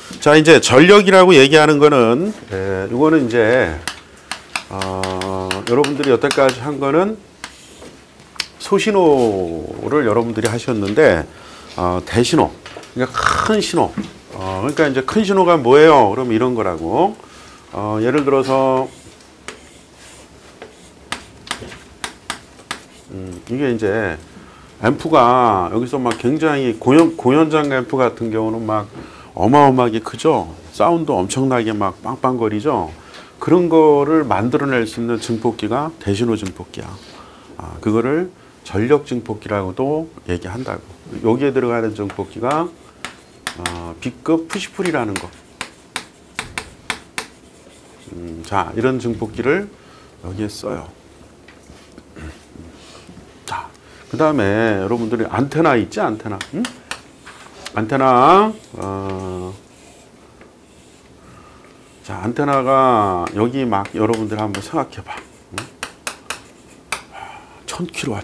자, 이제 전력이라고 얘기하는 거는, 이거는 이제, 여러분들이 여태까지 한 거는 소신호를 여러분들이 하셨는데, 대신호. 그러니까 큰 신호. 그러니까 이제 큰 신호가 뭐예요? 그럼 이런 거라고. 예를 들어서, 이게 이제, 앰프가 여기서 막 굉장히 공연장 앰프 같은 경우는 막 어마어마하게 크죠. 사운드 엄청나게 막 빵빵거리죠. 그런 거를 만들어낼 수 있는 증폭기가 대신호 증폭기야. 그거를 전력 증폭기라고도 얘기한다고. 여기에 들어가는 증폭기가 B급 푸시풀이라는 거. 자, 이런 증폭기를 여기에 써요. 자, 그 다음에 여러분들이 안테나 있지? 안테나. 응? 안테나. 자, 안테나가 여기 막 여러분들 한번 생각해 봐. 응? 1000kW.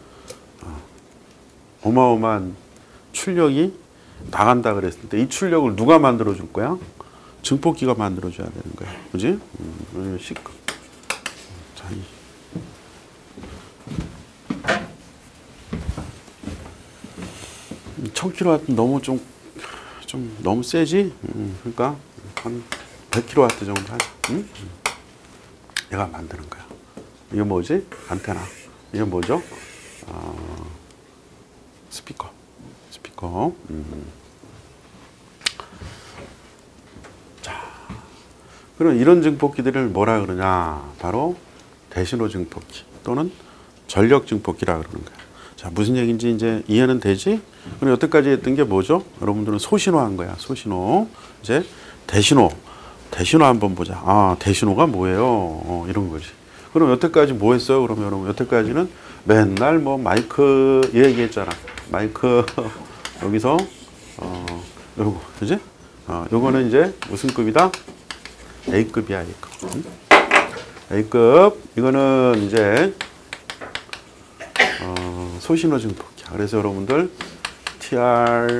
어마어마한 출력이 나간다 그랬을 때 이 출력을 누가 만들어 줄 거야? 증폭기가 만들어 줘야 되는 거야. 그지? C급. 자, 1000kW 너무 좀 너무 세지? 그러니까 한 100kW 정도 하자. 응? 얘가 만드는 거야. 이거 뭐지? 안테나. 이거 뭐죠? 스피커. 자, 그럼 이런 증폭기들을 뭐라 그러냐? 바로 대신호 증폭기 또는 전력 증폭기라 그러는 거야. 자, 무슨 얘기인지 이제 이해는 되지? 그럼 여태까지 했던 게 뭐죠? 여러분들은 소신호 한 거야. 소신호. 이제 대신호 한번 보자. 대신호가 뭐예요? 이런 거지. 그럼 여태까지 뭐 했어요? 그러면 여러분 여태까지는 맨날 뭐 마이크 얘기했잖아. 마이크 여기서 요거 그지? 요거는 이제 무슨 급이다? A급이야. A급. A급. 이거는 이제 소신호 증폭기야. 그래서 여러분들 TR,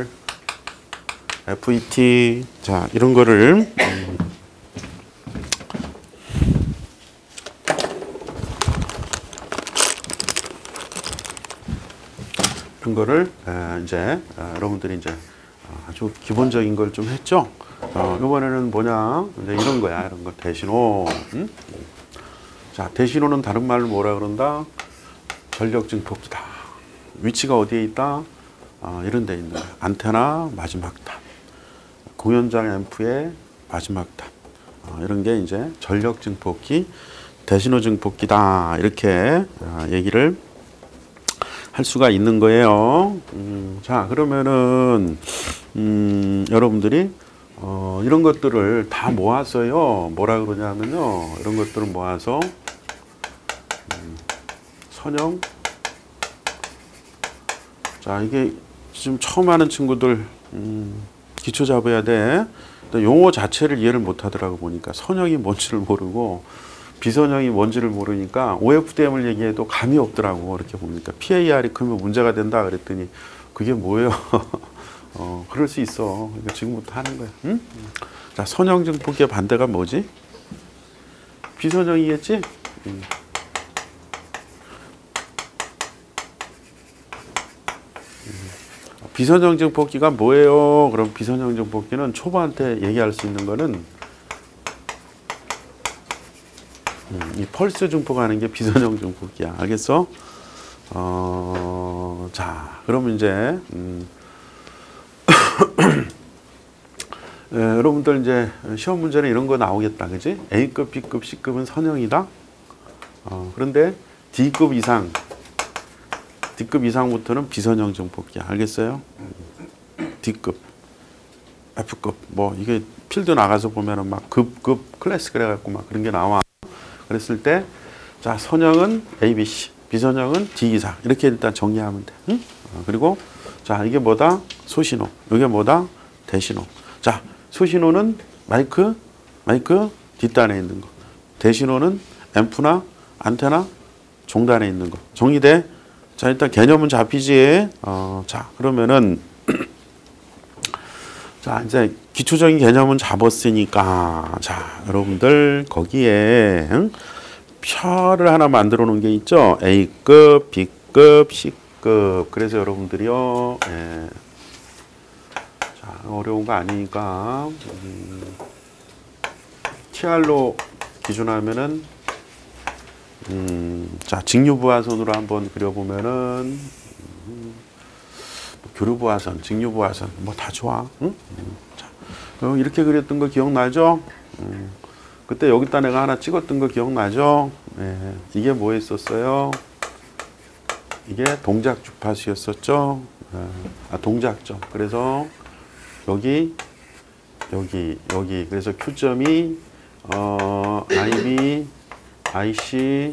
FET 자 이런 거를 이런 거를 이제 여러분들이 이제 아주 기본적인 걸 좀 했죠. 이번에는 뭐냐? 이제 이런 거야. 이런 거 대신호. 자, 대신호는 다른 말로 뭐라 그런다? 전력 증폭기다. 위치가 어디에 있다? 이런 데 있는 거야. 안테나 마지막 탑. 공연장 앰프의 마지막 탑. 이런 게 이제 전력 증폭기, 대신호 증폭기다. 이렇게 얘기를 할 수가 있는 거예요. 자, 그러면은 여러분들이 이런 것들을 다 모아서요. 뭐라 그러냐면요. 이런 것들을 모아서 선형. 자, 이게 지금 처음 하는 친구들 기초 잡아야 돼. 용어 자체를 이해를 못 하더라고 보니까 선형이 뭔지를 모르고 비선형이 뭔지를 모르니까 OFDM을 얘기해도 감이 없더라고. 이렇게 보니까 PAR이 크면 문제가 된다 그랬더니 그게 뭐예요? 그럴 수 있어. 그러니까 지금부터 하는 거야. 응? 자, 선형 증폭기의 반대가 뭐지? 비선형이겠지? 비선형 증폭기가 뭐예요? 그럼 비선형 증폭기는 초보한테 얘기할 수 있는 거는 이 펄스 증폭하는 게 비선형 증폭기야. 알겠어? 자, 그러면 이제 여러분들 이제 시험 문제는 이런 거 나오겠다. 그지? A급, B급, C급은 선형이다. 그런데 D급 이상, D급 이상부터는 비선형 증폭기야. 알겠어요? D급, F급, 뭐 이게 필드 나가서 보면은 막 급, 클래스 그래갖고 막 그런 게 나와. 그랬을 때, 자, 선형은 A, B, C, 비선형은 D 이상. 이렇게 일단 정리하면 돼. 응? 그리고, 자, 이게 뭐다? 소신호. 이게 뭐다? 대신호. 자, 소신호는 마이크 뒷단에 있는 거. 대신호는 앰프나 안테나 종단에 있는 거. 정리돼? 자, 일단 개념은 잡히지. 자, 그러면은, 자, 이제 기초적인 개념은 잡았으니까, 자, 여러분들 거기에 표를 하나 만들어 놓은 게 있죠. A급, B급, C급. 그래서 여러분들이요, 예. 자, 어려운 거 아니니까 TR로 기준하면은 자, 직류부하선으로 한번 그려보면은 교류부하선, 직류부하선 뭐 다 좋아. 응? 자, 이렇게 그렸던 거 기억나죠? 그때 여기다 내가 하나 찍었던 거 기억나죠? 예, 이게 뭐였었어요? 이게 동작 주파수였었죠? 동작점. 그래서 여기 그래서 Q점이 IB, IC,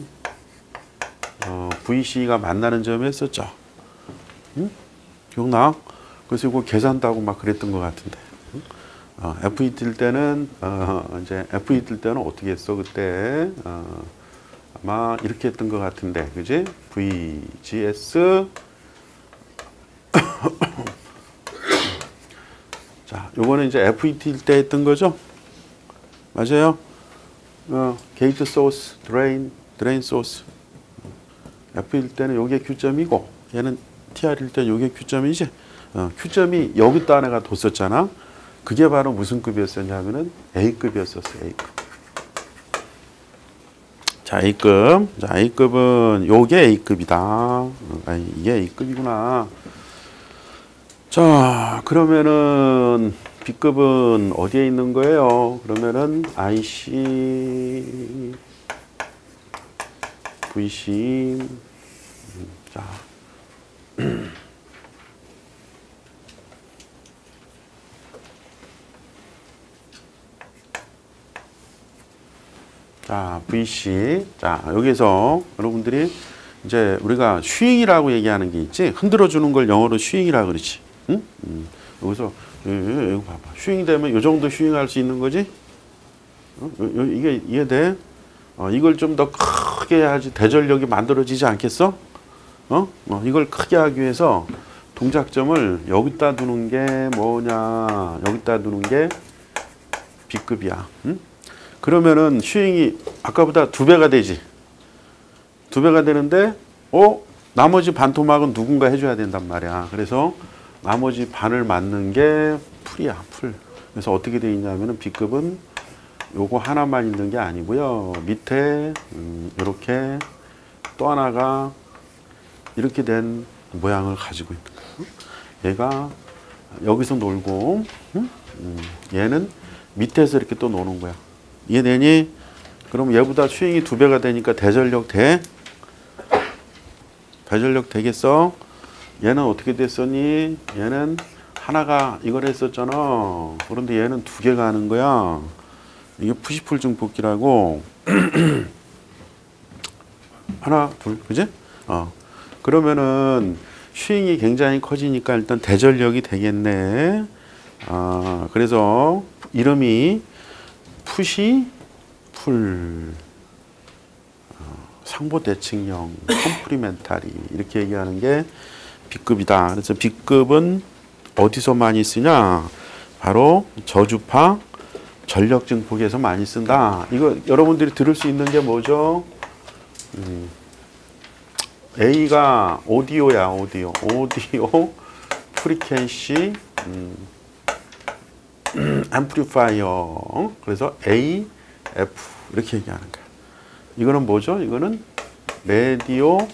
VC가 만나는 점이었었죠. 응? 기억나? 그래서 이거 계산도 막 그랬던 것 같은데. FE 뜰 때는 이제 FE 뜰 때는 어떻게 했어 그때? 아마 이렇게 했던 것 같은데, 그지? VGS. 자, 요거는 이제 FE 뜰 때 했던 거죠? 맞아요? 게이트 소스, 드레인 소스. FE일 때는 요게 Q점이고, 얘는 TR일 때는 요게 Q점이지. Q점이 여기다 내가 뒀었잖아. 그게 바로 무슨 급이었었냐면은 A급이었었어, A급. 자, A급. 자, A급은 요게 A급이다. 이게 A급이구나. 자, 그러면은 B급은 어디에 있는 거예요? 그러면은 IC, VC. 자. 자, VC. 자, 여기서 여러분들이 이제 우리가 슈잉이라고 얘기하는 게 있지. 흔들어 주는 걸 영어로 슈잉이라고 그러지. 응? 여기서 이거 봐봐. 슈잉 되면 이 정도 슈잉할 수 있는 거지? 이게 이해돼? 이걸 좀 더 크게 해야지 대전력이 만들어지지 않겠어? 이걸 크게 하기 위해서 동작점을 여기다 두는 게 뭐냐? 여기다 두는 게 B급이야. 응? 그러면은 슈잉이 아까보다 2배가 되지. 2배가 되는데, 나머지 반토막은 누군가 해줘야 된단 말이야. 그래서 나머지 반을 맞는 게 풀이야, 풀. 그래서 어떻게 되어 있냐면은 B급은 요거 하나만 있는 게 아니고요. 밑에 이렇게 또 하나가 이렇게 된 모양을 가지고 있는 거야. 얘가 여기서 놀고, 얘는 밑에서 이렇게 또 노는 거야. 이해되니? 그럼 얘보다 슈잉이 2배가 되니까 대전력 돼? 대전력 되겠어? 얘는 어떻게 됐었니? 얘는 하나가 이걸 했었잖아. 그런데 얘는 2개가 하는 거야. 이게 푸시풀 증폭기라고. 하나, 둘, 그지? 그러면은 슈잉이 굉장히 커지니까 일단 대전력이 되겠네. 그래서 이름이 푸시 풀, 상보대칭형, 컴프리멘타리 이렇게 얘기하는 게 B급이다. 그래서 B급은 어디서 많이 쓰냐? 바로 저주파 전력 증폭에서 많이 쓴다. 이거 여러분들이 들을 수 있는 게 뭐죠? A가 오디오야, 오디오 프리퀀시 앰플리파이어. 그래서 A, F 이렇게 얘기하는 거야. 이거는 뭐죠? 이거는 라디오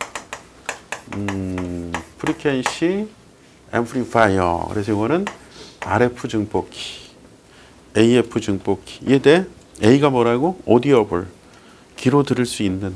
프리퀀시 앰플리파이어. 그래서 이거는 RF 증폭기, AF 증폭기. 이해돼? A가 뭐라고? 오디어블, 귀로 들을 수 있는.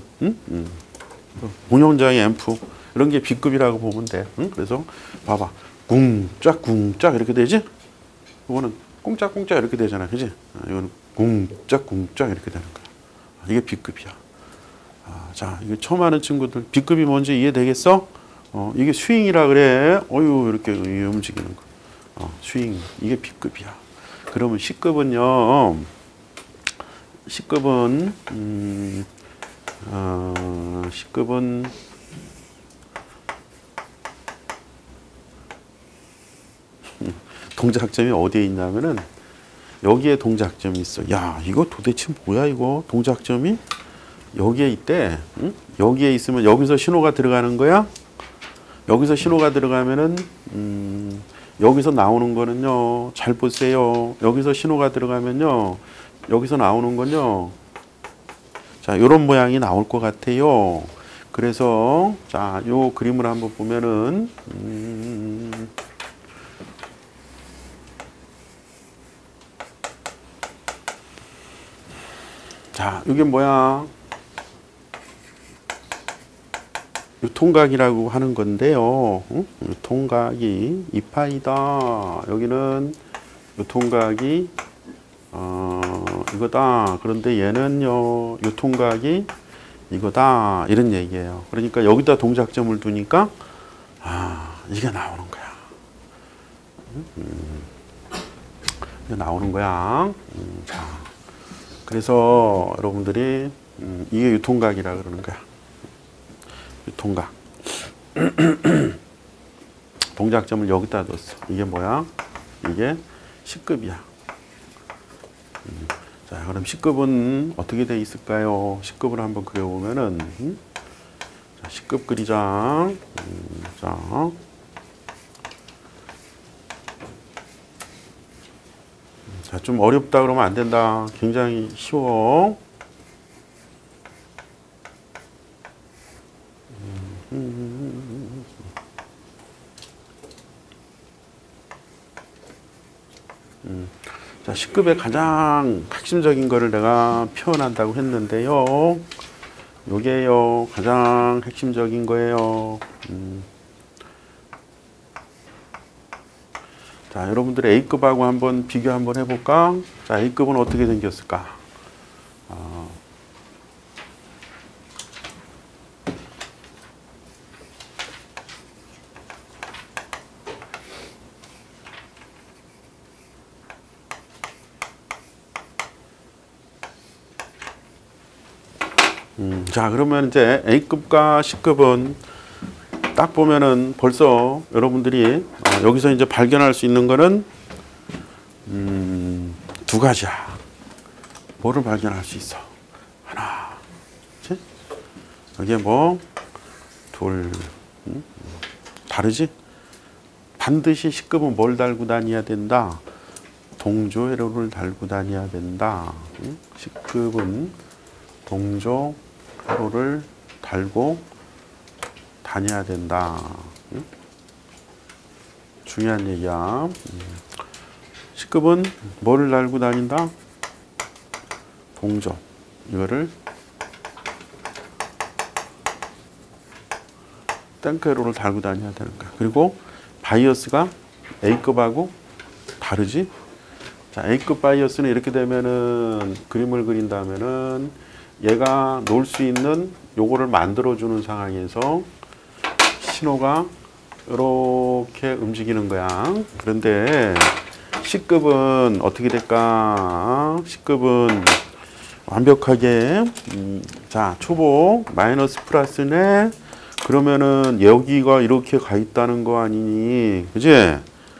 운영장의 앰프 이런 게 B급이라고 보면 돼. 그래서 봐봐, 궁짝 궁짝 이렇게 되지? 이거는 꽁짝꽁짝 이렇게 되잖아, 그지? 이거는 궁짝 궁짝 이렇게 되는 거야. 이게 B급이야. 자, 이게 처음 하는 친구들 B급이 뭔지 이해되겠어? 이게 스윙이라 그래. 이렇게 움직이는 거. 스윙. 이게 B급이야. 그러면 C급은요. C급은 C급은 동작점이 어디에 있냐면은 여기에 동작점이 있어. 야, 이거 도대체 뭐야 이거? 동작점이 여기에 있대. 응? 여기에 있으면 여기서 신호가 들어가는 거야. 여기서 신호가 들어가면은 여기서 나오는 거는요. 잘 보세요. 여기서 신호가 들어가면요. 여기서 나오는 건요. 자, 요런 모양이 나올 것 같아요. 그래서 자, 요 그림을 한번 보면은 자, 이게 뭐야? 유통각이라고 하는 건데요. 응? 유통각이 이파이다. 여기는 유통각이 이거다. 그런데 얘는요. 유통각이 이거다. 이런 얘기예요. 그러니까 여기다 동작점을 두니까 이게 나오는 거야. 이게 나오는 거야. 자, 그래서 여러분들이 이게 유통각이라 그러는 거야. 유통각. 동작점을 여기다 뒀어. 이게 뭐야? 이게 C급이야. 자, 그럼 C급은 어떻게 돼 있을까요? C급을 한번 그려보면은 자, C급 그리자. 자, 좀 어렵다 그러면 안 된다. 굉장히 쉬워. 자, C급의 가장 핵심적인 거를 내가 표현한다고 했는데요. 요게요, 가장 핵심적인 거예요. 자, 여러분들 A급하고 한번 비교 한번 해볼까? 자, A급은 어떻게 생겼을까? 자, 그러면 이제 A급과 C급은 딱 보면은 벌써 여러분들이 여기서 이제 발견할 수 있는 거는 두 가지야. 뭐를 발견할 수 있어? 하나, 그치? 여기에 뭐 둘, 다르지? 반드시 C급은 뭘 달고 다녀야 된다? 동조 회로를 달고 다녀야 된다. C급은 동조 회로를 달고 다녀야 된다. 중요한 얘기야. C급은 뭐를 달고 다닌다? 동조. 이거를 탱크회로를 달고 다녀야 되는 거야. 그리고 바이어스가 A급하고 다르지? 자, A급 바이어스는 이렇게 되면은 그림을 그린다면은 얘가 놓을 수 있는 요거를 만들어주는 상황에서 신호가 이렇게 움직이는 거야. 그런데 C급은 어떻게 될까? C급은 완벽하게 자, 초보 마이너스 플러스네. 그러면은 여기가 이렇게 가 있다는 거 아니니? 그지?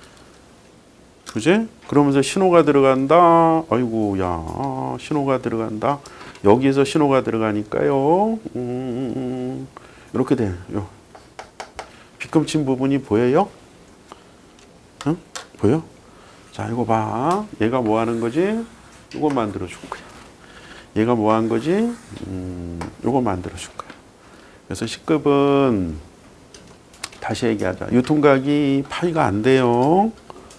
그지? 그러면서 신호가 들어간다. 아이고, 야, 신호가 들어간다. 여기에서 신호가 들어가니까요. 이렇게 돼. 요. 빗금친 부분이 보여요? 응? 보여? 자, 이거 봐. 얘가 뭐 하는 거지? 이거 만들어 줄 거야. 얘가 뭐 한 거지? 이거 만들어 줄 거야. 그래서 C급은 다시 얘기하자. 유통각이 파이가 안 돼요.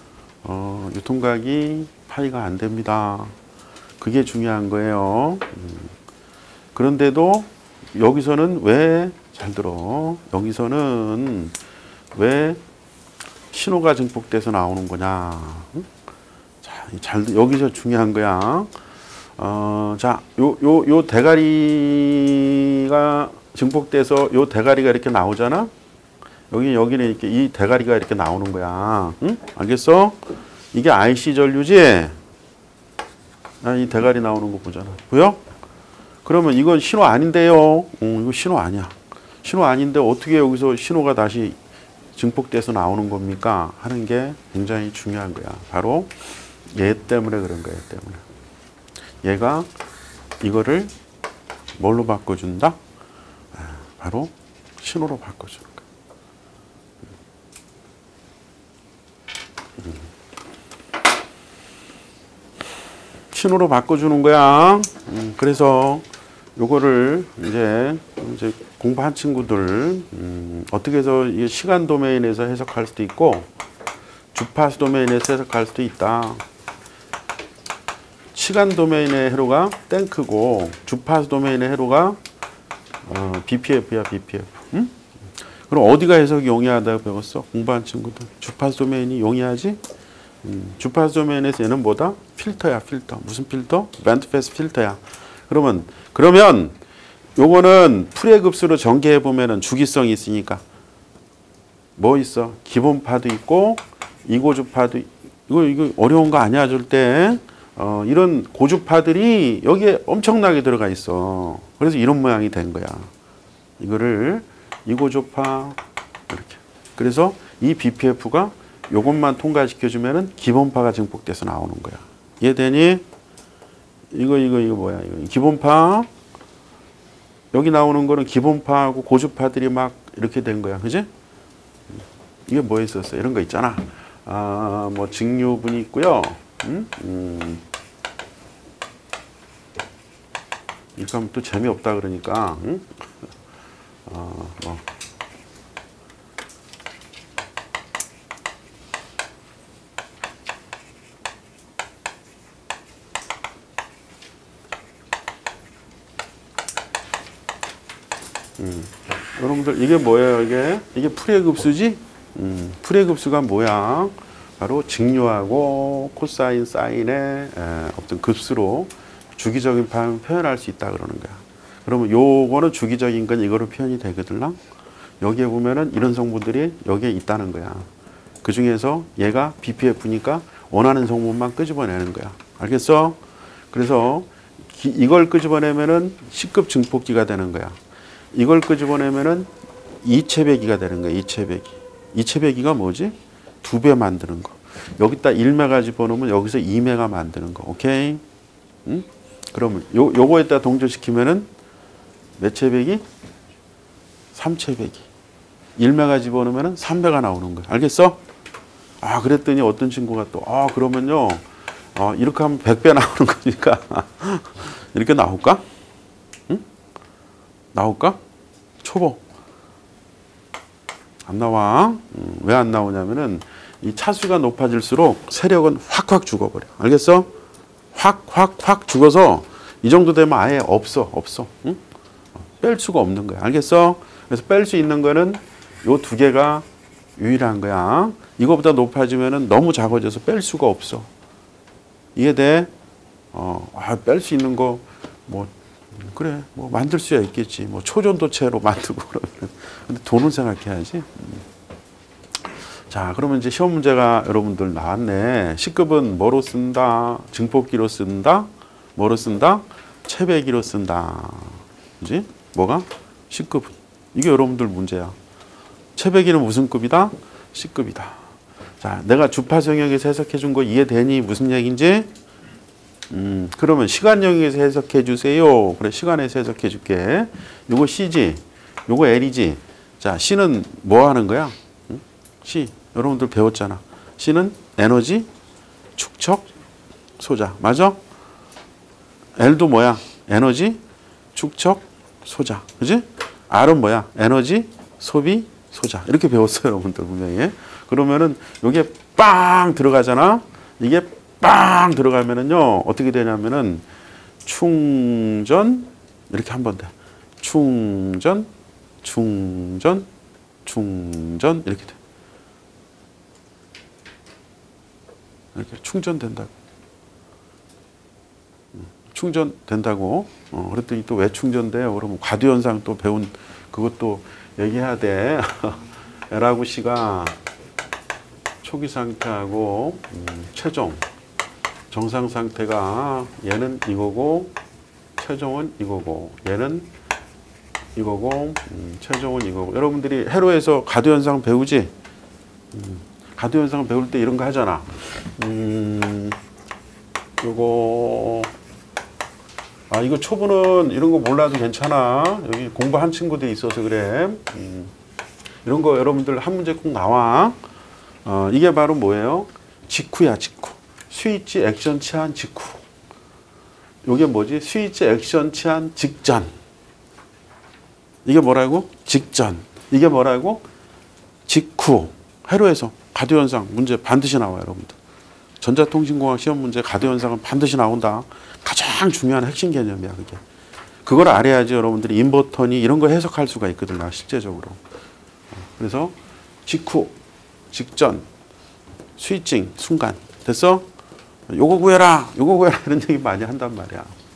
유통각이 파이가 안 됩니다. 그게 중요한 거예요. 그런데도 여기서는 왜 잘 들어? 여기서는 왜 신호가 증폭돼서 나오는 거냐? 자, 여기서 중요한 거야. 자, 요 대가리가 증폭돼서 요 대가리가 이렇게 나오잖아. 여기는 이렇게 이 대가리가 이렇게 나오는 거야. 응? 알겠어? 이게 IC 전류지? 이 대가리 나오는 거 보잖아. 보여? 그러면 이건 신호 아닌데요. 이거 신호 아니야. 신호 아닌데 어떻게 여기서 신호가 다시 증폭돼서 나오는 겁니까? 하는 게 굉장히 중요한 거야. 바로 얘 때문에 그런 거야. 얘 때문에. 얘가 이거를 뭘로 바꿔준다? 바로 신호로 바꿔주는 거야. 신호로 바꿔주는 거야. 그래서 요거를 이제 공부한 친구들 어떻게 해서 이 시간 도메인에서 해석할 수도 있고 주파수 도메인에서 해석할 수도 있다. 시간 도메인의 회로가 탱크고 주파수 도메인의 회로가 BPF야, BPF. 응? 그럼 어디가 해석이 용이하다고 배웠어? 공부한 친구들. 주파수 도메인이 용이하지? 주파수 도메인에서 얘는 뭐다? 필터야, 필터. 무슨 필터? 밴드패스 필터야. 그러면 요거는 풀의 급수로 전개해 보면은 주기성이 있으니까 뭐 있어? 기본파도 있고 이고주파도 이거 어려운 거 아니야 줄 때. 이런 고주파들이 여기에 엄청나게 들어가 있어. 그래서 이런 모양이 된 거야. 이거를 이고주파 이렇게. 그래서 이 BPF가 요것만 통과시켜주면은 기본파가 증폭돼서 나오는 거야. 이해되니? 이거 뭐야? 이거 기본파. 여기 나오는 거는 기본파하고 고주파들이 막 이렇게 된 거야. 그지? 이게 뭐 있었어? 이런 거 있잖아. 뭐 직류분이 있고요. 이렇게 하면 또 재미없다 그러니까. 뭐. 여러분들 이게 뭐예요? 이게 풀의 급수지? 풀의 급수가 뭐야? 바로 직류하고 코사인, 사인의 어떤 급수로 주기적인 파형을 표현할 수 있다 그러는 거야. 그러면 요거는 주기적인 건 이거로 표현이 되거든. 여기에 보면은 이런 성분들이 여기에 있다는 거야. 그 중에서 얘가 BPF니까 원하는 성분만 끄집어내는 거야. 알겠어? 그래서 이걸 끄집어내면은 C급 증폭기가 되는 거야. 이걸 끄집어내면은 이체배기가 되는 거야. 이체배기. 이체배기가 뭐지? 2배 만드는 거. 여기다 1메가 집어넣으면 여기서 2메가 만드는 거. 오케이? 응? 그러면 요거에다 동조시키면은 몇 체배기? 3체배기. 1메가 집어넣으면은 3배가 나오는 거야. 알겠어? 그랬더니 어떤 친구가 또 그러면요. 이렇게 하면 100배 나오는 거니까 이렇게 나올까? 응? 나올까? 초보. 안 나와. 왜 안 나오냐면은 이 차수가 높아질수록 세력은 확확 죽어버려. 알겠어? 확 죽어서 이 정도 되면 아예 없어. 응? 뺄 수가 없는 거야. 알겠어? 그래서 뺄 수 있는 거는 요 두 개가 유일한 거야. 이거보다 높아지면은 너무 작아져서 뺄 수가 없어. 이해돼? 뺄 수 있는 거 뭐 그래 뭐 만들 수야 있겠지. 뭐 초전도체로 만들고 그러면. 근데 돈은 생각해야지. 자, 그러면 이제 시험 문제가 여러분들 나왔네. C급은 뭐로 쓴다? 증폭기로 쓴다? 뭐로 쓴다? 체배기로 쓴다. 그지? 뭐가? C급은. 이게 여러분들 문제야. 체배기는 무슨 급이다? C급이다. 자, 내가 주파수 영역에서 해석해 준 거 이해되니? 무슨 얘기인지? 그러면 시간 영역에서 해석해 주세요. 그래, 시간에서 해석해 줄게. 요거 C지? 요거 L이지? 자, C는 뭐 하는 거야? C. 여러분들 배웠잖아. C는 에너지, 축적, 소자. 맞아? L도 뭐야? 에너지, 축적, 소자. 그지? R은 뭐야? 에너지, 소비, 소자. 이렇게 배웠어요, 여러분들 분명히. 그러면은 요게 빵 들어가잖아. 이게 빵 들어가면은요. 어떻게 되냐면은 충전 이렇게 한 번 돼. 충전 이렇게 돼. 이렇게 충전된다고. 충전된다고. 그랬더니 또 왜 충전돼요? 그러면 과도현상 또 배운 그것도 얘기해야 돼. L하고 C가 초기 상태하고 최종 정상 상태가 얘는 이거고 최종은 이거고 얘는 이거고 최종은 이거고. 여러분들이 회로에서 과도현상 배우지? 가도 현상을 배울 때 이런 거 하잖아. 요거 이거 초보는 이런 거 몰라도 괜찮아. 여기 공부한 친구들이 있어서 그래. 이런 거 여러분들 한 문제 꼭 나와. 이게 바로 뭐예요? 직후야, 직후. 스위치 액션 취한 직후. 이게 뭐지? 스위치 액션 취한 직전. 이게 뭐라고? 직전. 이게 뭐라고? 직후. 회로에서 가도현상 문제 반드시 나와요, 여러분들. 전자통신공학 시험 문제 가도현상은 반드시 나온다. 가장 중요한 핵심 개념이야, 그게. 그걸 알아야지 여러분들이 인버터니 이런 거 해석할 수가 있거든요, 실제적으로. 그래서 직후, 직전, 스위칭, 순간. 됐어? 요거 구해라, 요거 구해라 이런 얘기 많이 한단 말이야.